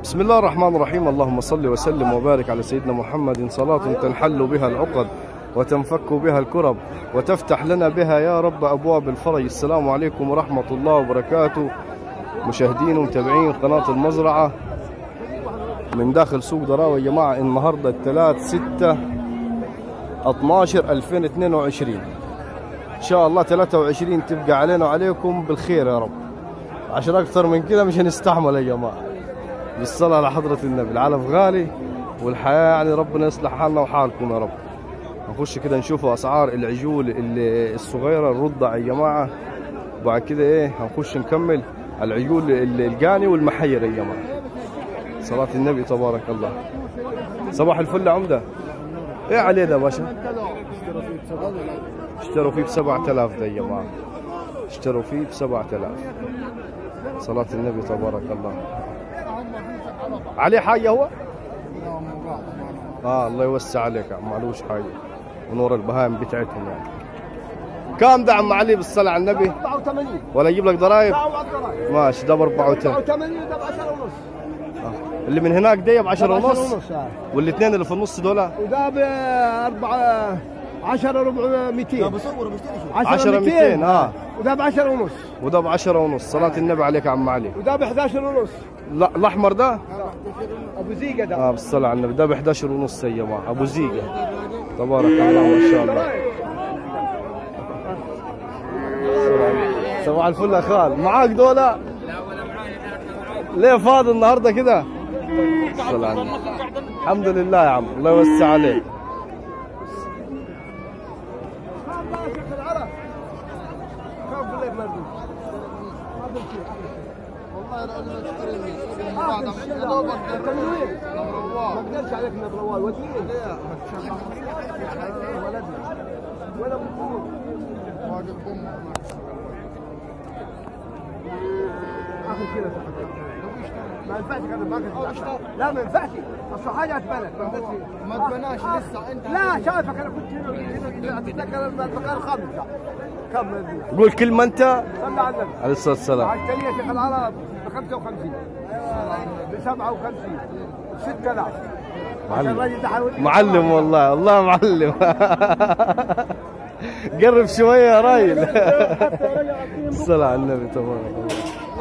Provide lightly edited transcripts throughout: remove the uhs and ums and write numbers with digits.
بسم الله الرحمن الرحيم. اللهم صل وسلم وبارك على سيدنا محمد، صلاة تنحل بها العقد وتنفك بها الكرب وتفتح لنا بها يا رب أبواب الفرج. السلام عليكم ورحمة الله وبركاته، مشاهدين ومتابعين قناة المزرعة من داخل سوق دراوة يا جماعة. النهاردة الثلاث 6/12/2022 إن شاء الله 23 تبقى علينا وعليكم بالخير يا رب، عشان أكثر من كده مش هنستحمل يا جماعة. بالصلاة على حضرة النبي، العلف غالي والحياة يعني ربنا يصلح حالنا وحالكم يا رب. نخش كده نشوف أسعار العجول الصغيرة الرضع يا جماعة، وبعد كده إيه هنخش نكمل العجول الجاني والمحير يا جماعة. صلاة النبي تبارك الله. صباح الفل يا عمدة. إيه عليه ده يا باشا؟ اشتروا فيه ب7000 ده يا جماعة، اشتروا فيه ب7000. صلاة النبي تبارك الله. عليه حاجة هو؟ الله يوسع عليك يا عم، معلوش حاجة ونور البهايم بتاعتهم يعني. كام ده عم علي بالصلاة على النبي؟ 84. ولا اجيب لك ضرايب؟ ماشي، ده ب 84 وده ب 10 ونص. اللي من هناك ده ب 10 ونص، والاثنين اللي في النص دول وده ب 10 ربع 200. لا بصور بشتري 10 200. وده ب 10 ونص، وده ب 10 ونص. صلاة النبي عليك يا عم علي. وده ب 11 ونص. لا الاحمر ده ابو زيقه ده. بالصلاة على النبي، ده ب 11 ونص يا جماعة، ابو زيقه تبارك الله ما شاء الله. صباح الفل يا خال، معاك دولة؟ لا ولا معايا. ليه فاضي النهارده كده؟ الصلاة على النبي. الحمد لله يا عم، الله يوسع عليك. ما اقدرش عليك من الروال وديني ولا بكون اخذ كده ما ينفعش كده باكل. لا ما ينفعش، اصل حاجه اتبنت ما تبناش لسه انت. لا شايفك انا كنت هنا اتذكر المكان خامس. كم قول كلمه انت. صلى على النبي عليه الصلاه والسلام. عشتري يا شيخ العرب ب 55 ب 57 ب 6000. معلم والله، والله معلم. قرب شويه يا راجل. الصلاة على النبي تبارك الله.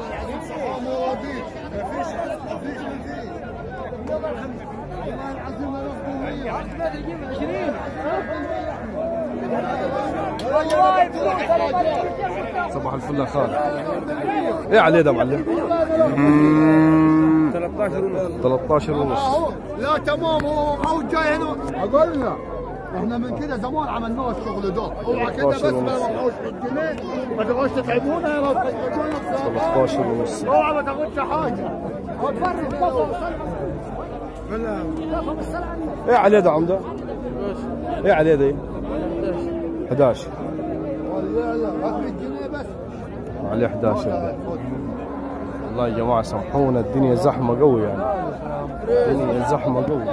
صباح الفل يا خالد. ايه عليه ده معلم؟ 13 ونص. لا تمام، هو جاي هنا قلنا احنا من كده زمان عملناه الشغل ده. اوعى كده بس ما تروحوش بالجنيه، ما تبغوش تتعبونا يا رب. 13 ونص. اوعى ما تاخدش حاجه. ايه عليه ده عمده؟ ايه عليه ده؟ 11. عليه 11 ده. والله يا جماعه سامحونا، الدنيا زحمه قوي يعني، الدنيا زحمه قوي.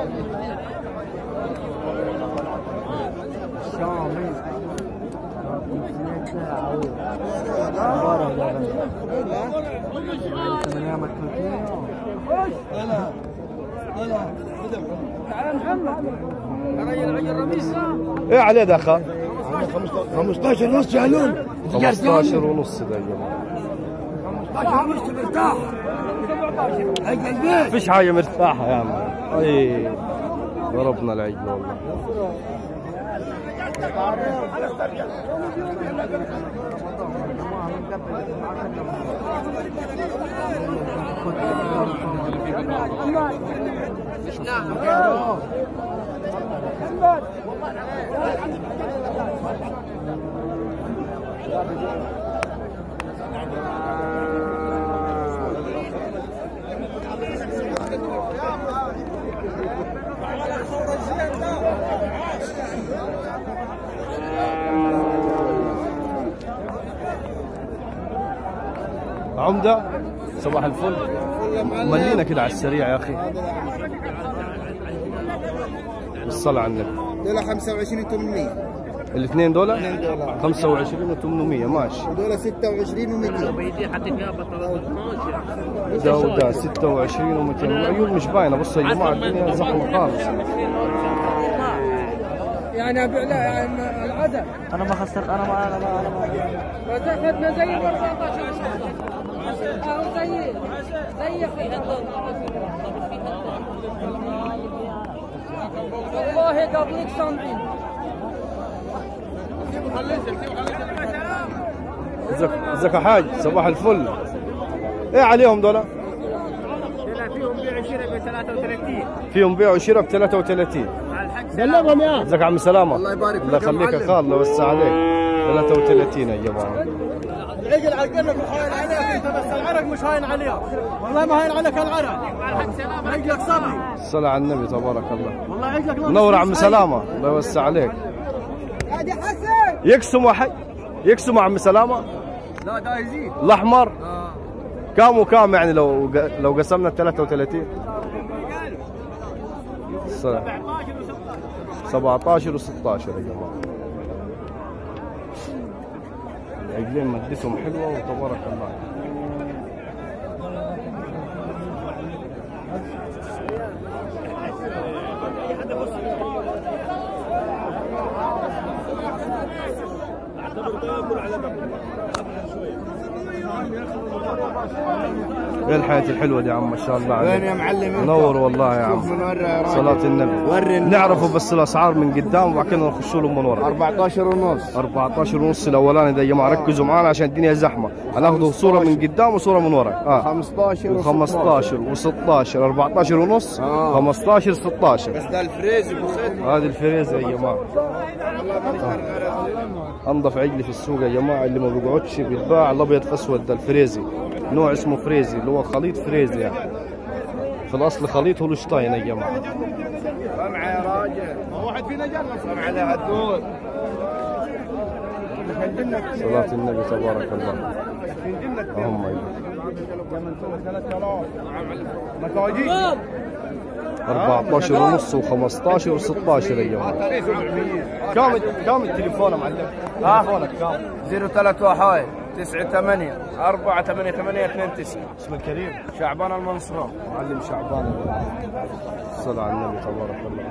ايه عليه ده اخا؟ 15 ونص يا لول. 15 ونص ده يا جماعه. 15 ونص مرتاح. فيش حاجه مرتاحه يا عم. اي ضربنا العجل والله. عمدة صباح الفل. ملينا كده على السريع يا اخي. بالصلاة على النبي. دول 25 800. الاثنين دول $2 25 و800 ماشي. ودول 26 و200. ده وده 26 و200. العيون مش باينه. بصوا يا جماعه الدنيا زحمه خالص. يعني ابيع لا يعني العدد انا ما خسرت. انا ما بس اخذنا زي 14 زي والله قبلك سامعين. ازيك يا حاج؟ صباح الفل. ايه عليهم دول؟ فيهم بيع وشراء ب 33. فيهم بيع وشراء ب 33. بلغهم يا ازيك يا عم سلامه؟ الله يبارك فيك. الله يخليك يا خال. الله يوسع عليك. 33 يا جماعه. العقل عقلك مش هاين عليك انت، بس العرق مش هاين عليك. والله ما هاين عليك العرق. عقلك صبي. الصلاة على النبي تبارك الله. والله عقلك منور عم سلامه. الله يوسع عليك. يا حسن يقسموا حي. يقسموا عم سلامه. لا ده يزيد. الاحمر كام وكام يعني لو قسمنا 33؟ 17 و16 يا جماعه. العجلين مادتهم حلوه وتبارك الله. ايه الحياة الحلوة دي يا عم؟ ما شاء الله عليك. وين يا معلم؟ منور والله يا عم. شوف من ورا يا راجل. صلاة النبي. وري نعرفوا بس الاسعار من قدام وبعد كده نخشوا لهم من ورا. 14 ونص. 14 ونص الاولاني ده يا جماعة. ركزوا معانا عشان الدنيا زحمة. هناخذوا صورة من قدام وصورة من ورا. 15 و15 و16 14 ونص 15 16. بس ده الفريز بسيط. هذه الفريزة يا جماعة. انظف عجل في السوق يا جماعة. اللي ما بيقعدش بيتباع الابيض في اسود. ده الفريزي. نوع اسمه فريزي اللي هو خليط فريزي يعني. في الاصل خليط هولشتاين يا جماعة. سمعة يا راجل. ما واحد فينا جرب سمعة لها الدور. صلاة النبي تبارك الله. هم 14 ونص و15 و16 يا جماعة. كم التليفون يا معلم؟ تليفونك كم؟ 031 98 488 29. اسم الكريم شعبان المنصورة. معلم شعبان. الصلاة على النبي تبارك الله.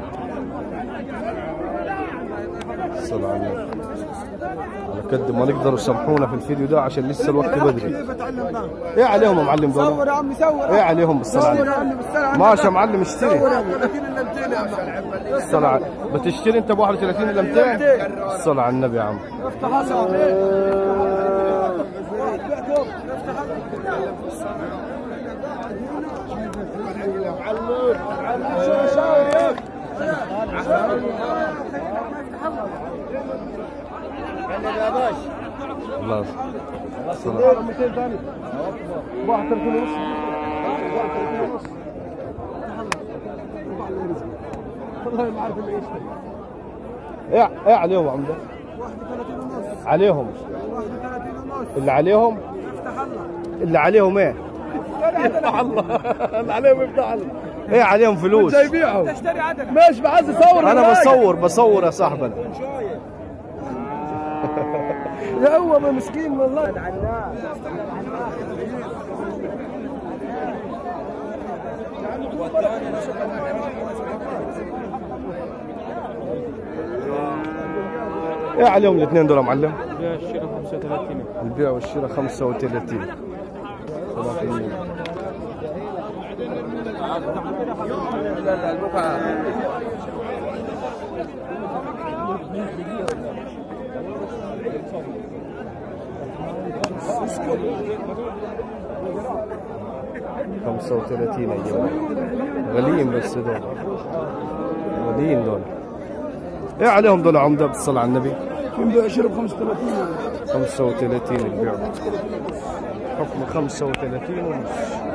الصلاة على النبي. على قد ما نقدروا سامحونا في الفيديو ده عشان لسه الوقت بدري. ايه عليهم يا معلم دول؟ صور يا عمي صور. ايه عليهم بالصلاة على النبي؟ ماشي يا معلم اشتري. 30 الا 200 يا عم. الصلاة بتشتري انت ب 31 الا 200؟ الصلاة على النبي يا عم. افتح الله. الله. الصلاة 200 ثاني. 31 ونص. والله ما عارف اللي يشتري. ايه عليهم يا عمده؟ 31 ونص. عليهم 31 ونص. اللي عليهم افتح الله. اللي عليهم ايه؟ يفتح الله. اللي عليهم يفتح الله. ايه عليهم فلوس؟ جاي يبيعهم. تشتري عدد. ماشي بعز صور. انا بصور يا صاحبنا. يا هو مسكين والله. ايه عليهم الاثنين دول يا معلم؟ البيع والشراء 35. البيع والشراء 35. خمسة 35 يا جماعة. غاليين بس دول. غاليين دول. ايه عليهم دول عمدة بالصلاة على النبي؟ البيع والشراء ب 35. 35 البيع. حكم 35 ونص.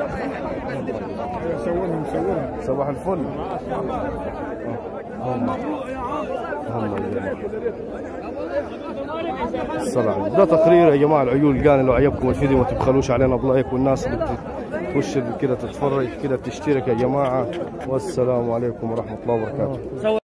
سوونهم صباح الفل. هم الصلاة. ده تقرير يا جماعة العيول. قال لو عجبكم الفيديو ما تبخلوش علينا بلايك، والناس اللي بتخش كده تتفرج كده تشترك يا جماعة. والسلام عليكم ورحمة الله وبركاته.